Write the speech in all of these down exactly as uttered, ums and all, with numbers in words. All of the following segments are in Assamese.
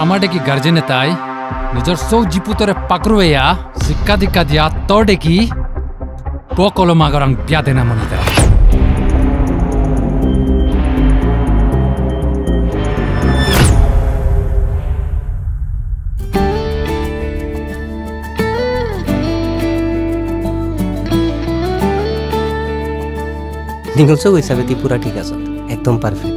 আমার ডেকি গার্জেনে তাই নিজের সৌ জিপুতরে পাকরুয়া শিক্ষা দীক্ষা দিয়া তোর ডেকি পকলো মাগরাং বিয়া দেনা মনে দেয় निगलसो हिसाबे ती पूरा ठीक आछत एकदम परफेक्ट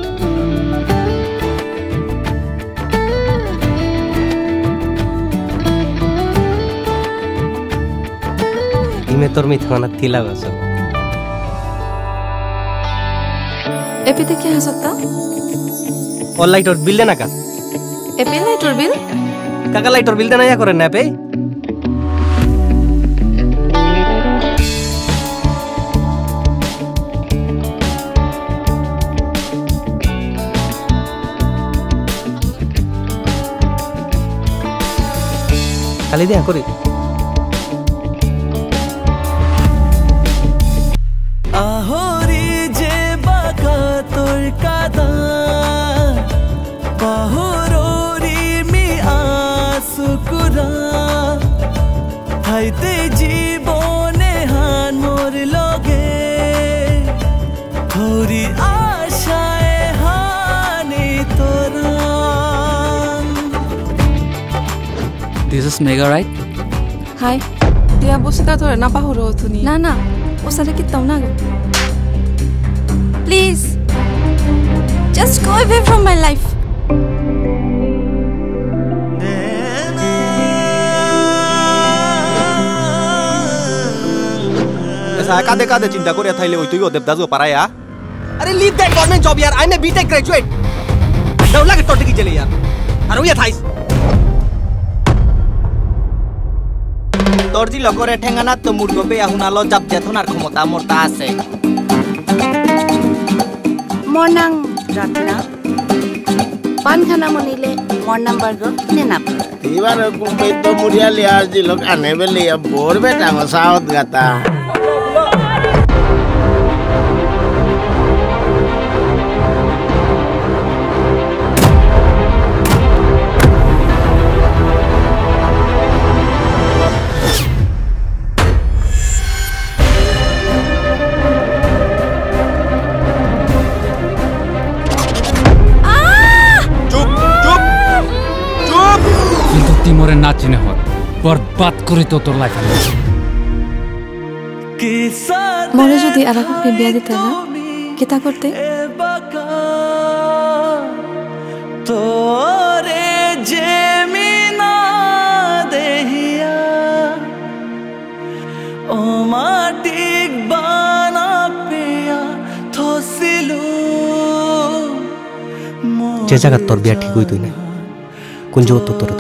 इमे तोर मिथाना तिला गसो एपिते क्या हसता ऑल लाइटर बिल देना का एपी लाइटर बिल काका लाइटर बिल देना या करे ना पे खाली दिया करी आहोरी जे बाका तोर कादा पाहोरोरी मी आसुकुरा हाइते जीवने हान मोर लगे थोड़ी आशाए हानी तोरा This is Mega, right? Hi. Dia busita to na pahuro to ni. Na na. Usara kita na go. Please. Just go away from my life. ऐसा कादे कादे चिंता करे थाइले ओइ तुइयो देवदासो पाराया अरे लीव दैट गवर्नमेंट जॉब यार I am a B Tech graduate डवला के टोटी की चले यार अरे ये थाइस তোর জি লগরে ঠেঙ্গানা তো মুরগো বে আহুনালো জাপ জেথনার ক্ষমতা মোরতা আছে মর্নাং রত্না পানখানা মনিলে মর্নাং বর্গ নেনাপ এবার কুম্বে তো মুরিয়া লিয়ার জি লোক আনে বেলে বোর বেটা সাউথ গাতা তিমরে না চিনে হত বরবাদ করে তো তোর লাইফ মরে যদি আরাফকে বিয়া দিতে না কিতা করতে তোরে জেমিনা দেহিয়া ও মাটিক বানা পেয়া থসিলু যে জায়গা তোর বিয়া ঠিক হইতই না কোন জগৎ তোর